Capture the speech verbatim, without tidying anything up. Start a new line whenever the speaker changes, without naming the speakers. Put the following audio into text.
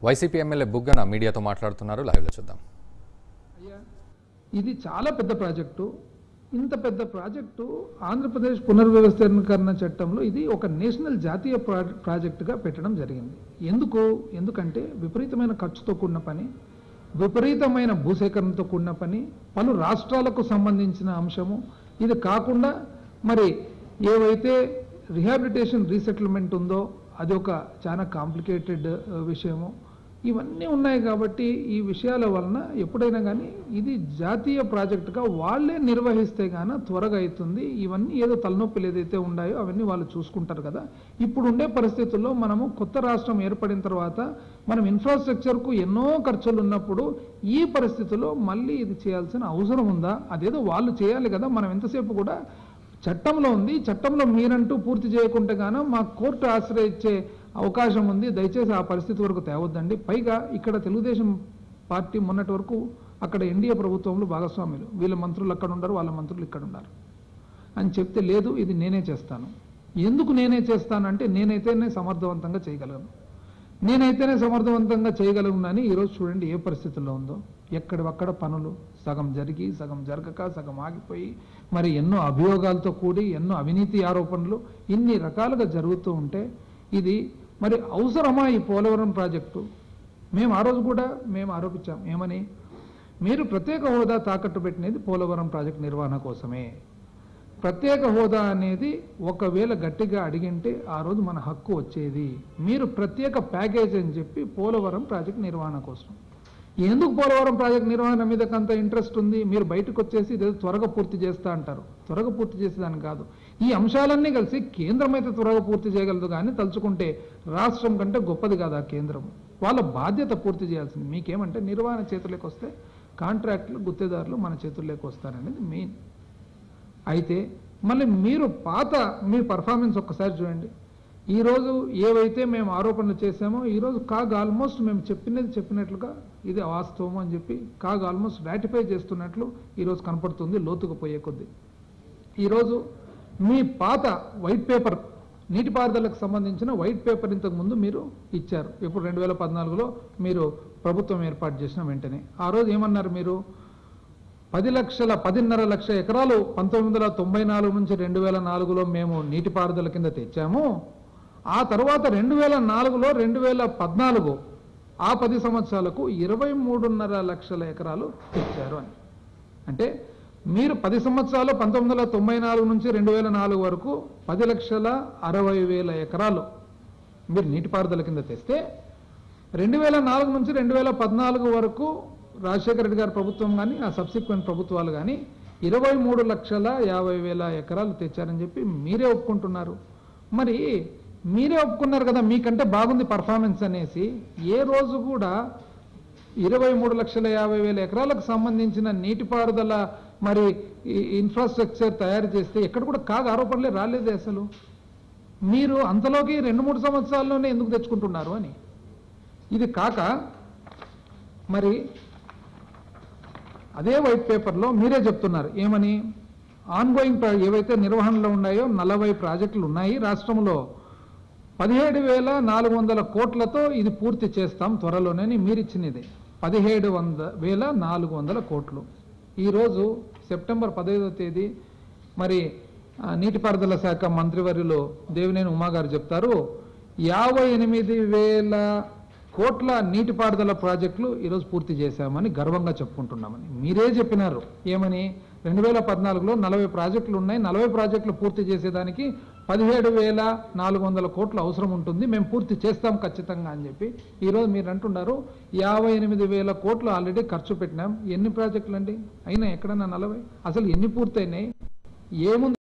YCP MLA బుగ్గన మీడియాతో మాట్లాడుతున్నారు. లైవ్లో చూద్దాం.
ఇది చాలా పెద్ద ప్రాజెక్టు. ఇంత పెద్ద ప్రాజెక్టు ఆంధ్రప్రదేశ్ పునర్వ్యవస్థీకరణ చట్టంలో ఇది ఒక నేషనల్ జాతీయ ప్రాజెక్టుగా పెట్టడం జరిగింది. ఎందుకు ఎందుకంటే విపరీతమైన ఖర్చుతో కూడిన పని, విపరీతమైన భూసేకరణతో కూడిన పని, పలు రాష్ట్రాలకు సంబంధించిన అంశము. ఇది కాకుండా మరి ఏవైతే రిహాబిలిటేషన్ రీసెటిల్మెంట్ ఉందో అది ఒక చాలా కాంప్లికేటెడ్ విషయము. ఇవన్నీ ఉన్నాయి కాబట్టి ఈ విషయాల వలన ఎప్పుడైనా కానీ ఇది జాతీయ ప్రాజెక్టుగా వాళ్ళే నిర్వహిస్తే గాన త్వరగా అవుతుంది. ఇవన్నీ ఏదో తలనొప్పులు ఏదైతే ఉన్నాయో అవన్నీ వాళ్ళు చూసుకుంటారు కదా. ఇప్పుడు ఉండే పరిస్థితుల్లో మనము కొత్త రాష్ట్రం ఏర్పడిన తర్వాత మనం ఇన్ఫ్రాస్ట్రక్చర్కు ఎన్నో ఖర్చులు ఉన్నప్పుడు ఈ పరిస్థితుల్లో మళ్ళీ ఇది చేయాల్సిన అవసరం ఉందా? అదేదో వాళ్ళు చేయాలి కదా. మనం ఎంతసేపు కూడా చట్టంలో ఉంది, చట్టంలో మీరంటూ పూర్తి చేయకుంటే గాన మా కోర్టు ఆశ్రయించే అవకాశం ఉంది. దయచేసి ఆ పరిస్థితి వరకు తేవద్దండి. పైగా ఇక్కడ తెలుగుదేశం పార్టీ మొన్నటి వరకు అక్కడ ఎన్డీఏ ప్రభుత్వంలో భాగస్వాములు, వీళ్ళ మంత్రులు అక్కడ ఉన్నారు, వాళ్ళ మంత్రులు ఇక్కడ ఉన్నారు అని చెప్తే లేదు ఇది నేనే చేస్తాను. ఎందుకు నేనే చేస్తానంటే నేనైతేనే సమర్థవంతంగా చేయగలను, నేనైతేనే సమర్థవంతంగా చేయగలను అని ఈరోజు చూడండి ఏ పరిస్థితుల్లో ఉందో. ఎక్కడవక్కడ పనులు సగం జరిగి సగం జరగక సగం ఆగిపోయి మరి ఎన్నో అభియోగాలతో కూడి ఎన్నో అవినీతి ఆరోపణలు ఇన్ని రకాలుగా జరుగుతూ ఉంటే ఇది మరి అవసరమా ఈ పోలవరం ప్రాజెక్టు? మేము ఆ రోజు కూడా మేము ఆరోపించాం ఏమని, మీరు ప్రత్యేక హోదా తాకట్టు పెట్టినది పోలవరం ప్రాజెక్టు నిర్వహణ కోసమే. ప్రత్యేక హోదా అనేది ఒకవేళ గట్టిగా అడిగింటే ఆ రోజు మన హక్కు వచ్చేది. మీరు ప్రత్యేక ప్యాకేజ్ అని చెప్పి పోలవరం ప్రాజెక్టు నిర్వహణ కోసం. ఎందుకు పోలవరం ప్రాజెక్టు నిర్వహణ మీద అంత ఇంట్రెస్ట్ ఉంది? మీరు బయటకు వచ్చేసి ఇదేదో త్వరగా పూర్తి చేస్తా అంటారు. త్వరగా పూర్తి చేసేదాన్ని కాదు. ఈ అంశాలన్నీ కలిసి కేంద్రం అయితే త్వరగా పూర్తి చేయగలదు, కానీ తలుచుకుంటే రాష్ట్రం కంటే గొప్పది కాదు ఆ కేంద్రం. వాళ్ళ బాధ్యత పూర్తి చేయాల్సింది. మీకేమంటే నిర్వహణ చేతుల్లోకి వస్తే కాంట్రాక్టులు గుత్తేదారులు మన చేతుల్లోకి వస్తారనేది మెయిన్. అయితే మళ్ళీ మీరు పాత మీ పర్ఫార్మెన్స్ ఒక్కసారి చూడండి. ఈరోజు ఏవైతే మేము ఆరోపణలు చేసామో ఈరోజు కాగ్ ఆల్మోస్ట్ మేము చెప్పినది చెప్పినట్లుగా ఇది వాస్తవం అని చెప్పి కాగ్ ఆల్మోస్ట్ రాటిఫై చేస్తున్నట్లు ఈరోజు కనపడుతుంది లోతుకు పోయే కొద్దీ. ఈరోజు మీ పాత వైట్ పేపర్ నీటిపారుదలకు సంబంధించిన వైట్ పేపర్ ఇంతకు ముందు మీరు ఇచ్చారు. ఇప్పుడు రెండు వేల పద్నాలుగులో మీరు ప్రభుత్వం ఏర్పాటు చేసిన వెంటనే ఆ రోజు ఏమన్నారు మీరు? పది లక్షల పదిన్నర లక్ష ఎకరాలు పంతొమ్మిది వందల తొంభై నాలుగు నుంచి రెండు వేల నాలుగులో మేము నీటిపారుదల కింద తెచ్చాము. ఆ తర్వాత రెండు వేల నాలుగులో రెండు వేల పద్నాలుగు ఆ పది సంవత్సరాలకు ఇరవై మూడున్నర లక్షల ఎకరాలు తెచ్చారు అని. అంటే మీరు పది సంవత్సరాలు పంతొమ్మిది వందల తొంభై నాలుగు నుంచి రెండు వేల నాలుగు వరకు పది లక్షల అరవై వేల ఎకరాలు మీరు నీటిపారుదల కింద తెస్తే రెండు వేల నాలుగు నుంచి రెండు వేల పద్నాలుగు వరకు రాజశేఖర రెడ్డి గారి ప్రభుత్వం కానీ ఆ సబ్సిక్వెంట్ ప్రభుత్వాలు కానీ ఇరవై మూడు లక్షల యాభై వేల ఎకరాలు తెచ్చారని చెప్పి మీరే ఒప్పుకుంటున్నారు. మరి మీరే ఒప్పుకున్నారు కదా మీకంటే బాగుంది పర్ఫార్మెన్స్ అనేసి. ఏ రోజు కూడా ఇరవై మూడు లక్షల యాభై వేల ఎకరాలకు సంబంధించిన నీటిపారుదల మరి ఇన్ఫ్రాస్ట్రక్చర్ తయారు చేస్తే ఎక్కడ కూడా కాగా ఆరోపణలే రాలేదే అసలు. మీరు అంతలోకి రెండు మూడు సంవత్సరాల్లోనే ఎందుకు తెచ్చుకుంటున్నారు అని. ఇది కాక మరి అదే వైట్ పేపర్లో మీరే చెప్తున్నారు ఏమని, ఆన్గోయింగ్ ఏవైతే నిర్వహణలో ఉన్నాయో నలభై ప్రాజెక్టులు ఉన్నాయి రాష్ట్రంలో, పదిహేడు వేల నాలుగు వందల కోట్లతో ఇది పూర్తి చేస్తాం త్వరలోనే మీరు ఇచ్చినది పదిహేడు వంద వేల నాలుగు వందల కోట్లు. ఈరోజు సెప్టెంబర్ పదహైదవ తేదీ మరి నీటిపారుదల శాఖ మంత్రివర్యులు దేవినేని ఉమా గారు చెప్తారు యాభై ఎనిమిది వేల కోట్ల నీటిపారుదల ప్రాజెక్టులు ఈరోజు పూర్తి చేశామని గర్వంగా చెప్పుకుంటున్నామని మీరే చెప్పినారు. ఏమని, రెండు వేల పద్నాలుగులో నలభై ప్రాజెక్టులు ఉన్నాయి, నలభై ప్రాజెక్టులు పూర్తి చేసేదానికి పదిహేడు వేల నాలుగు వందల కోట్లు అవసరం ఉంటుంది, మేము పూర్తి చేస్తాం ఖచ్చితంగా అని చెప్పి ఈరోజు మీరు అంటున్నారు యాభై ఎనిమిది వేల కోట్లు ఆల్రెడీ ఖర్చు పెట్టినాం. ఎన్ని ప్రాజెక్టులు అండి అయినా? ఎక్కడన్నా నలభై? అసలు ఎన్ని పూర్తయినాయి? ఏముంది?